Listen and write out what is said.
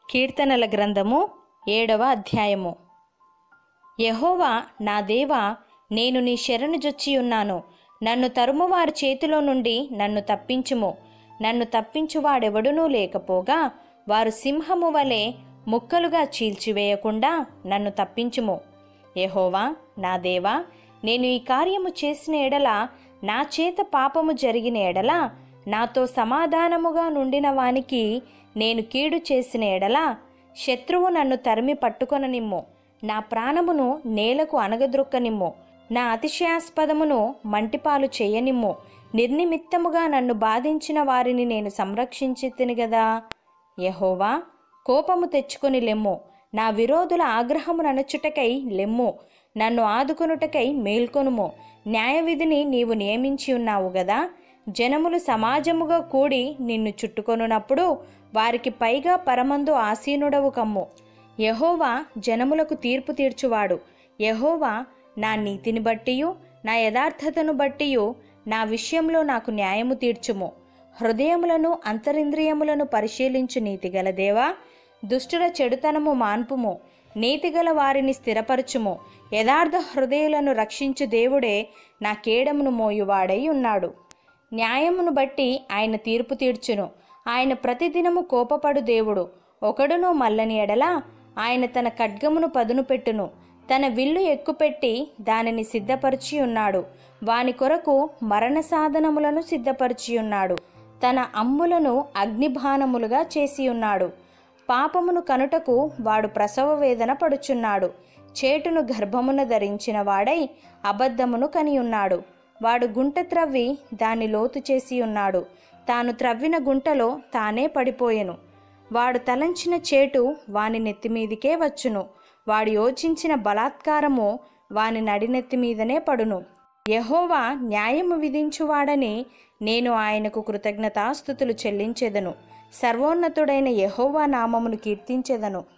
కీర్తనల గ్రంథము 7వ అధ్యాయము. యెహోవా నా దేవా, నేను నీ శరణు జొచ్చియున్నాను. నన్ను తరుమువారి చేతిలో నుండి నన్ను తప్పించుము. నన్ను తప్పించువాడెవడునూ లేకపోగా వారు సింహము వలె ముక్కలుగా చీల్చివేయకుండా నన్ను తప్పించుము. యెహోవా నా దేవా, నేను ఈ కార్యము చేసిన ఎడల, నా చేత పాపము జరిగిన ఎడల, నాతో సమాధానముగా నుండిన వానికి నేను కీడు చేసిన ఎడల, శత్రువు నన్ను తరిమి పట్టుకొననిమ్ము. నా ప్రాణమును నేలకు అనగద్రొక్కనిమ్ము. నా అతిశయాస్పదమును మంటిపాలు చేయనిమ్ము. నిర్నిమిత్తముగా నన్ను బాధించిన వారిని నేను సంరక్షించితిని గదా. యెహోవా, కోపము తెచ్చుకొని లెమ్ము. నా విరోధుల ఆగ్రహము నణచుటకై లెమ్ము. నన్ను ఆదుకొనుటకై మేల్కొనుము. న్యాయవిధిని నీవు నియమించి ఉన్నావు గదా. జనములు సమాజముగా కూడి నిన్ను చుట్టుకొనున్నప్పుడు వారికి పైగా పరమందు ఆసీనుడవు కమ్ము. యెహోవా జనములకు తీర్పు తీర్చువాడు. యెహోవా నా నీతిని బట్టియు నా యథార్థతను బట్టియు నా విషయంలో నాకు న్యాయము తీర్చుము. హృదయములను అంతరింద్రియములను పరిశీలించు నీతిగల దేవా, దుష్టుల చెడుతనము మాన్పుము. నీతిగల వారిని స్థిరపరచుము. యథార్థ హృదయులను రక్షించు దేవుడే నా కేడమును మోయువాడై ఉన్నాడు. న్యాయమును బట్టి ఆయన తీర్పు తీర్చును. ఆయన ప్రతిదినము కోపపడు దేవుడు. ఒకడును మల్లని ఎడల ఆయన తన ఖడ్గమును పదును పెట్టును. తన విల్లు ఎక్కుపెట్టి దానిని సిద్ధపరిచి ఉన్నాడు. వాని కొరకు మరణ సాధనములను సిద్ధపరిచి ఉన్నాడు. తన అమ్ములను అగ్నిబాణములుగా చేసి ఉన్నాడు. పాపమును కనుటకు వాడు ప్రసవ వేదన పడుచున్నాడు. చేటును గర్భమున ధరించిన వాడై అబద్ధమును కనియున్నాడు. వాడు గుంట త్రవ్వి దాన్ని లోతు చేసి ఉన్నాడు. తాను త్రవ్విన గుంటలో తానే పడిపోయెను. వాడు తలంచిన చేటు వాని నెత్తిమీదికే వచ్చును. వాడు యోచించిన బలాత్కారము వాని నడినెత్తి మీదనే పడును. యెహోవా న్యాయము విధించువాడని నేను ఆయనకు కృతజ్ఞతాస్తుతులు చెల్లించెదను. సర్వోన్నతుడైన యెహోవా నామమును కీర్తించెదను.